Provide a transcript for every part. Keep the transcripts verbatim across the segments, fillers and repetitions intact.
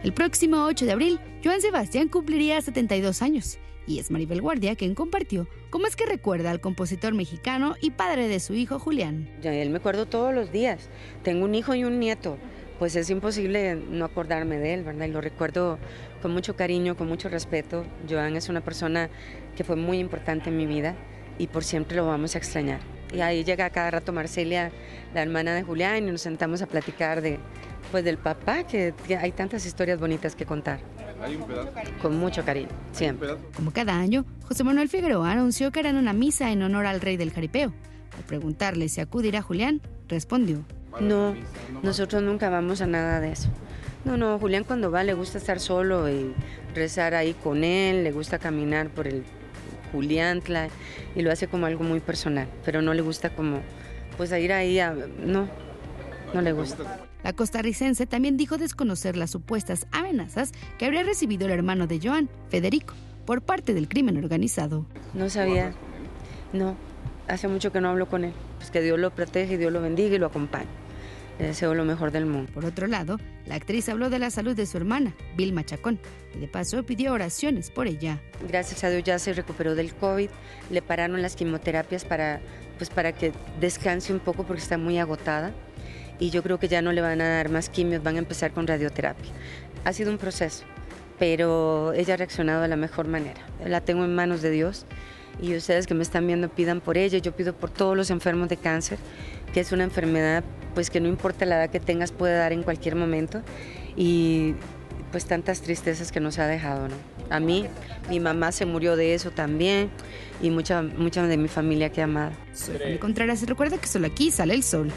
El próximo ocho de abril, Joan Sebastián cumpliría setenta y dos años. Y es Maribel Guardia quien compartió cómo es que recuerda al compositor mexicano y padre de su hijo Julián. Él me acuerdo todos los días. Tengo un hijo y un nieto. Pues es imposible no acordarme de él, ¿verdad? Y lo recuerdo con mucho cariño, con mucho respeto. Joan es una persona que fue muy importante en mi vida y por siempre lo vamos a extrañar. Y ahí llega cada rato Marcelia, la hermana de Julián, y nos sentamos a platicar de, pues, del papá, que hay tantas historias bonitas que contar. Hay un pedazo. Con mucho cariño, siempre. Como cada año, José Manuel Figueroa anunció que harán una misa en honor al rey del jaripeo. Al preguntarle si acudirá Julián, respondió: No, nosotros nunca vamos a nada de eso. No, no, Julián cuando va le gusta estar solo y rezar ahí con él, le gusta caminar por el Juliantla y lo hace como algo muy personal, pero no le gusta como, pues a ir ahí a... no, no le gusta. La costarricense también dijo desconocer las supuestas amenazas que habría recibido el hermano de Joan, Federico, por parte del crimen organizado. No sabía, no, hace mucho que no hablo con él. Pues que Dios lo protege, Dios lo bendiga y lo acompañe. Le deseo lo mejor del mundo. Por otro lado, la actriz habló de la salud de su hermana, Vilma Chacón, y de paso pidió oraciones por ella. Gracias a Dios ya se recuperó del COVID, le pararon las quimioterapias para, pues para que descanse un poco porque está muy agotada. Y yo creo que ya no le van a dar más quimios, van a empezar con radioterapia. Ha sido un proceso, pero ella ha reaccionado de la mejor manera. La tengo en manos de Dios y ustedes que me están viendo pidan por ella. Yo pido por todos los enfermos de cáncer, que es una enfermedad pues que no importa la edad que tengas puede dar en cualquier momento y pues tantas tristezas que nos ha dejado, ¿no? A mí, mi mamá se murió de eso también y mucha, mucha de mi familia que he amado. Soy Fanny Contreras y recuerda que solo aquí sale el sol.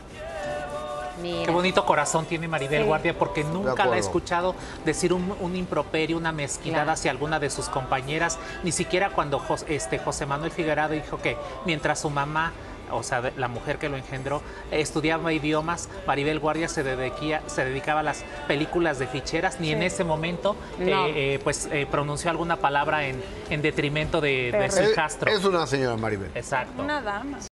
Mira. Qué bonito corazón tiene Maribel sí. Guardia, porque nunca la he escuchado decir un, un improperio, una mezquindad claro. hacia alguna de sus compañeras, ni siquiera cuando Jos, este, José Manuel Figueroa dijo que mientras su mamá, o sea, la mujer que lo engendró, estudiaba idiomas, Maribel Guardia se, dediquía, se dedicaba a las películas de ficheras, ni sí. en ese momento no. eh, eh, pues eh, pronunció alguna palabra en, en detrimento de, de su hijastro. Es una señora Maribel. Exacto. Una dama.